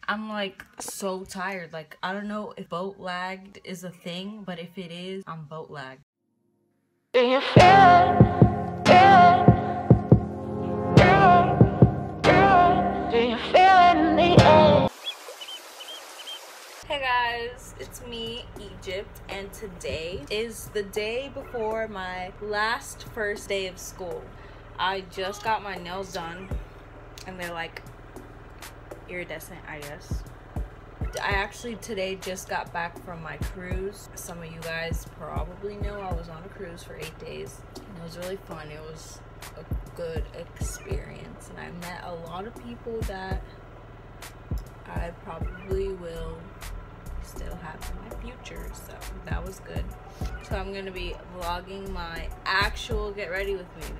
I'm like so tired. Like, I don't know if boat lagged is a thing, but if it is, I'm boat lagged. Do you feel it? Do you feel it in the air? Hey guys, it's me, Egypt, and today is the day before my first day of school. I just got my nails done, and they're like iridescent, I guess. I actually today just got back from my cruise. Some of you guys probably know I was on a cruise for 8 days, and it was really fun. It was a good experience, and I met a lot of people that I probably will still have in my future, so that was good. So I'm gonna be vlogging my actual get ready with me.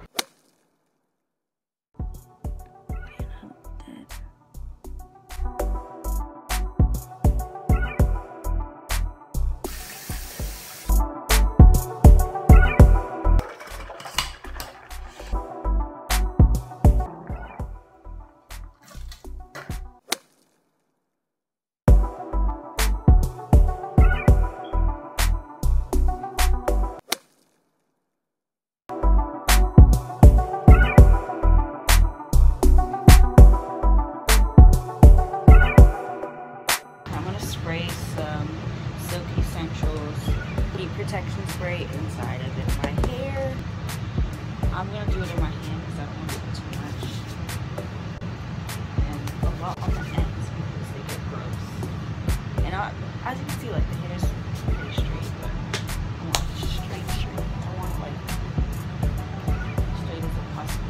Spray some Silk Essentials heat protection spray inside of it. My hair, I'm gonna do it in my hand because I don't want to put too much, and a lot on the ends because they get gross. And as you can see, like, the hair is pretty straight, but I want it straight. I want it like straight as it possible.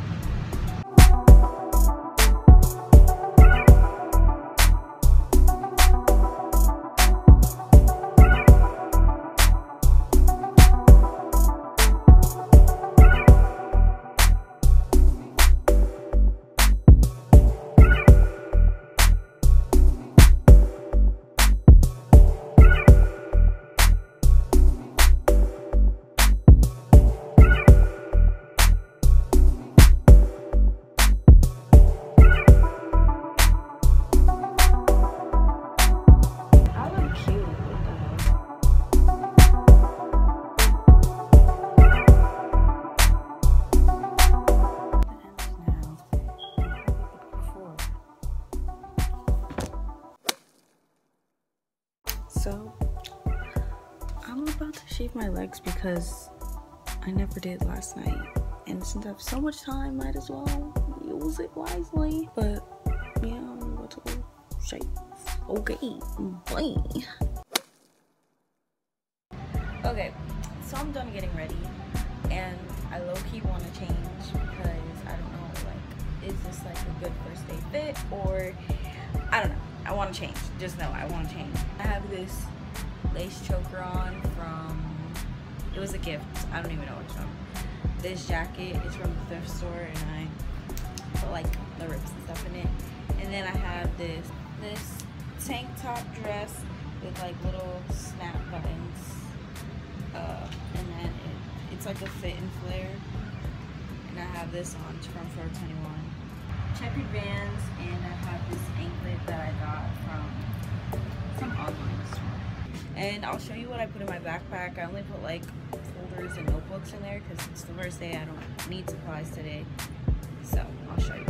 So I'm about to shave my legs because I never did last night, and since I have so much time, might as well use it wisely. But yeah, I'm about to go shave. Okay, bye. Okay, so I'm done getting ready, and I low-key want to change because I don't know, like, is this like a good first day fit, or I don't know. I want to change. Just know I want to change. I have this lace choker on from, it was a gift. I don't even know what it's from. This jacket is from the thrift store, and I put like the rips and stuff in it. And then I have this tank top dress with like little snap buttons. And then it's like a fit and flare. And I have this on from Forever 21. Checkered Vans, and I have this anklet that I got from some online store. And I'll show you what I put in my backpack. I only put like folders and notebooks in there because it's the first day. I don't need supplies today, so I'll show you.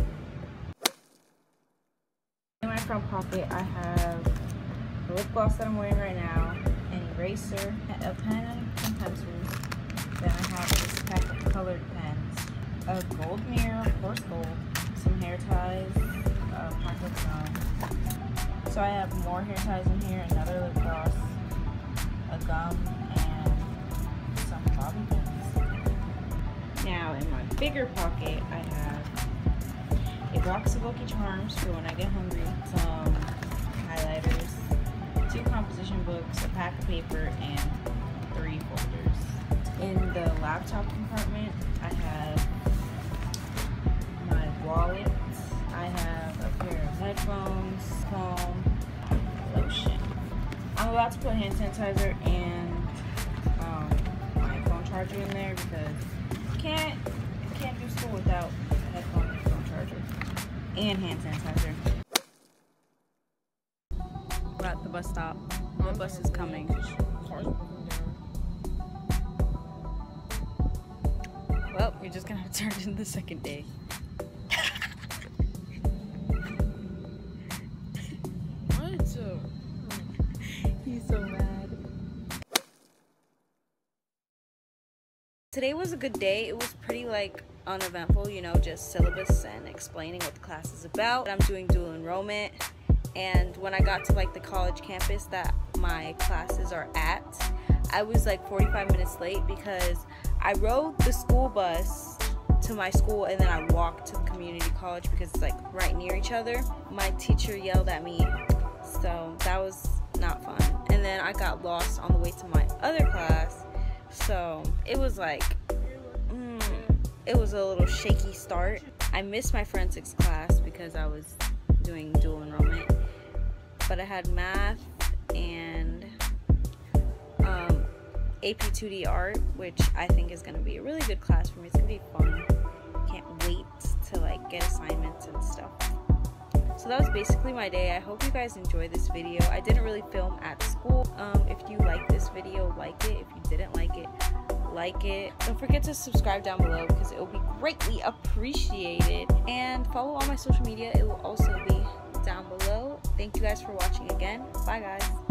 In my front pocket, I have the lip gloss that I'm wearing right now, an eraser, a pen, and pencils. Then I have this pack of colored pens, a gold mirror, of course gold, some hair ties, a pack of gum. So I have more hair ties in here, another lip gloss, a gum, and some bobby pins. Now in my bigger pocket, I have a box of Lucky Charms for when I get hungry, some highlighters, 2 composition books, a pack of paper, and 3 folders. In the laptop compartment, I have my wallet, I have a pair of headphones, comb, lotion. I'm about to put hand sanitizer and my phone charger in there because you can't do school without a headphone and phone charger and hand sanitizer. We're at the bus stop. The bus is coming. Well, you're just gonna have to turn in the second day. He's so mad. Today was a good day. It was pretty like uneventful, you know, just syllabus and explaining what the class is about. I'm doing dual enrollment, and when I got to like the college campus that my classes are at, I was like 45 minutes late because I rode the school bus to my school and then I walked to the community college because it's like right near each other. My teacher yelled at me, so that was not fun. And then I got lost on the way to my other class, so it was like it was a little shaky start. I missed my forensics class because I was doing dual enrollment, but I had math and AP 2D art, which I think is going to be a really good class for me. It's going to be fun. Can't wait to like get assignments and stuff. So that was basically my day. I hope you guys enjoyed this video. I didn't really film at school. If you like this video, like it. If you didn't like it, like it. Don't forget to subscribe down below because it will be greatly appreciated. And follow all my social media. It will also be down below. Thank you guys for watching again. Bye guys.